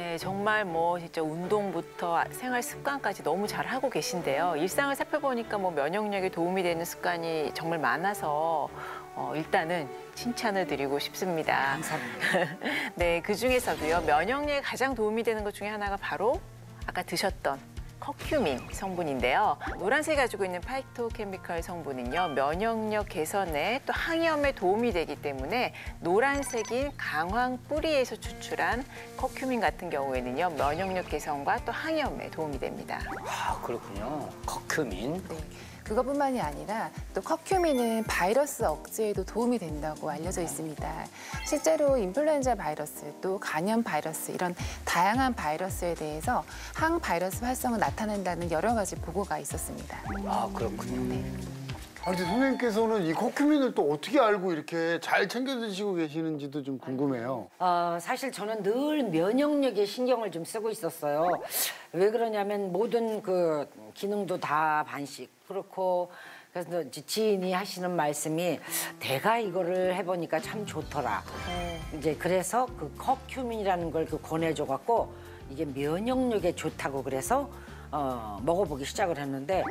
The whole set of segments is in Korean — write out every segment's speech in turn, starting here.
네, 정말 뭐 진짜 운동부터 생활 습관까지 너무 잘 하고 계신데요. 일상을 살펴보니까 뭐 면역력에 도움이 되는 습관이 정말 많아서 일단은 칭찬을 드리고 싶습니다. 감사합니다. 네, 그 중에서도요, 면역력에 가장 도움이 되는 것 중에 하나가 바로 아까 드셨던 커큐민 성분인데요. 노란색이 가지고 있는 파이토케미컬 성분은요, 면역력 개선에 또 항염에 도움이 되기 때문에 노란색인 강황 뿌리에서 추출한 커큐민 같은 경우에는요, 면역력 개선과 또 항염에 도움이 됩니다. 아, 그렇군요. 커큐민. 네. 그것뿐만이 아니라 또 커큐민은 바이러스 억제에도 도움이 된다고 알려져 있습니다. 실제로 인플루엔자 바이러스, 또 간염 바이러스 이런 다양한 바이러스에 대해서 항바이러스 활성을 나타낸다는 여러 가지 보고가 있었습니다. 아, 그렇군요. 네. 아니, 근데 선생님께서는 이 커큐민을 또 어떻게 알고 이렇게 잘 챙겨 드시고 계시는지도 좀 궁금해요. 사실 저는 늘 면역력에 신경을 좀 쓰고 있었어요. 왜 그러냐면 모든 그 기능도 다 반씩 그렇고 그래서 이제 지인이 하시는 말씀이 내가 이거를 해보니까 참 좋더라. 이제 그래서 그 커큐민이라는 걸 권해줘갖고 이게 면역력에 좋다고 그래서 먹어보기 시작을 했는데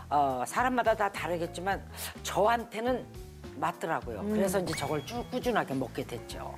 사람마다 다 다르겠지만 저한테는 맞더라고요. 그래서 이제 저걸 쭉 꾸준하게 먹게 됐죠.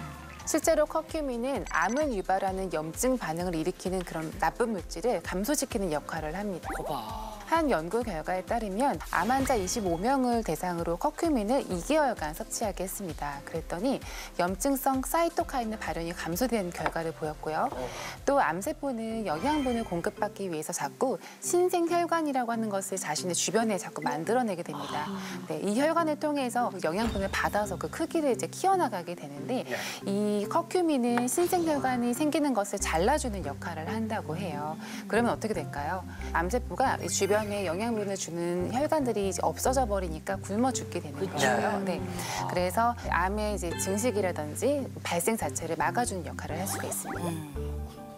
실제로 커큐민은 암을 유발하는 염증 반응을 일으키는 그런 나쁜 물질을 감소시키는 역할을 합니다. 한 연구 결과에 따르면 암 환자 25명을 대상으로 커큐민을 2개월간 섭취하게 했습니다. 그랬더니 염증성 사이토카인 발현이 감소된 결과를 보였고요. 또 암세포는 영양분을 공급받기 위해서 자꾸 신생혈관이라고 하는 것을 자신의 주변에 자꾸 만들어내게 됩니다. 네, 이 혈관을 통해서 영양분을 받아서 그 크기를 이제 키워나가게 되는데 이 커큐민은 신생혈관이 생기는 것을 잘라주는 역할을 한다고 해요. 그러면 어떻게 될까요? 암세포가 주변에 영양분을 주는 혈관들이 이제 없어져 버리니까 굶어 죽게 되는 거예요. 네. 그래서 암의 이제 증식이라든지 발생 자체를 막아주는 역할을 할 수가 있습니다.